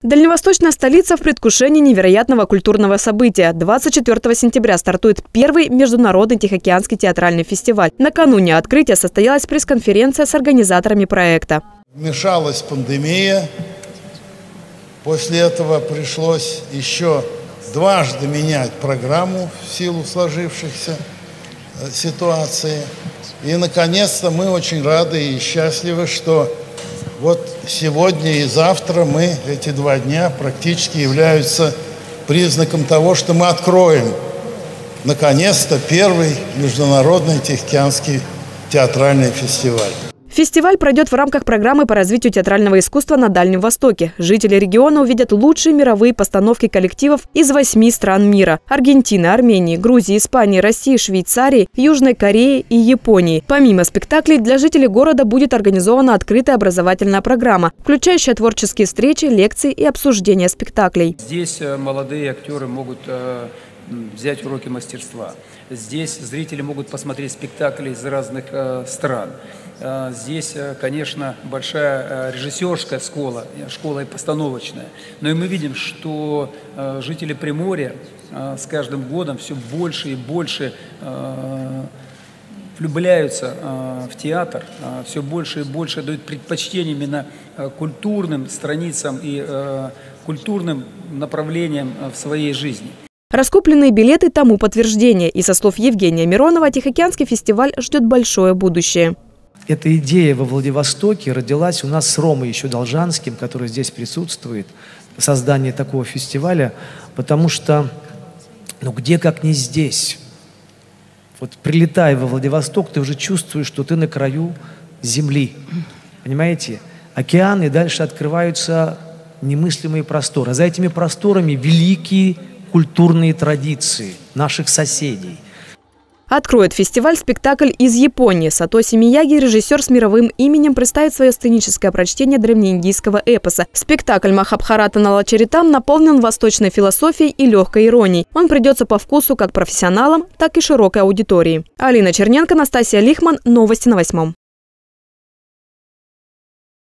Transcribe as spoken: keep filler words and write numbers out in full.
Дальневосточная столица в предвкушении невероятного культурного события. двадцать четвёртого сентября стартует первый международный Тихоокеанский театральный фестиваль. Накануне открытия состоялась пресс-конференция с организаторами проекта. Вмешалась пандемия. После этого пришлось еще дважды менять программу в силу сложившихся ситуации. И, наконец-то, мы очень рады и счастливы, что вот сегодня и завтра мы, эти два дня, практически являются признаком того, что мы откроем, наконец-то, первый международный Тихоокеанский театральный фестиваль. Фестиваль пройдет в рамках программы по развитию театрального искусства на Дальнем Востоке. Жители региона увидят лучшие мировые постановки коллективов из восьми стран мира – Аргентины, Армении, Грузии, Испании, России, Швейцарии, Южной Кореи и Японии. Помимо спектаклей, для жителей города будет организована открытая образовательная программа, включающая творческие встречи, лекции и обсуждения спектаклей. Здесь молодые актеры могут взять уроки мастерства. Здесь зрители могут посмотреть спектакли из разных э, стран. Э, здесь, э, конечно, большая э, режиссерская школа, школа и постановочная. Но и мы видим, что э, жители Приморья э, с каждым годом все больше и больше э, влюбляются э, в театр, э, все больше и больше дают предпочтение именно э, культурным страницам и э, культурным направлениям э, в своей жизни. Раскупленные билеты тому подтверждение. И со слов Евгения Миронова, Тихоокеанский фестиваль ждет большое будущее. Эта идея во Владивостоке родилась у нас с Ромой еще Должанским, который здесь присутствует, создание такого фестиваля, потому что, ну где как не здесь. Вот прилетая во Владивосток, ты уже чувствуешь, что ты на краю земли. Понимаете? Океан, и дальше открываются немыслимые просторы. А за этими просторами великие культурные традиции наших соседей. Откроет фестиваль спектакль из Японии. Сатоси Мияги, режиссер с мировым именем, представит свое сценическое прочтение древнеиндийского эпоса. Спектакль «Махабхарата Налачаритам» наполнен восточной философией и легкой иронией. Он придется по вкусу как профессионалам, так и широкой аудитории. Алина Черненко, Настасья Лихман. Новости на восьмом.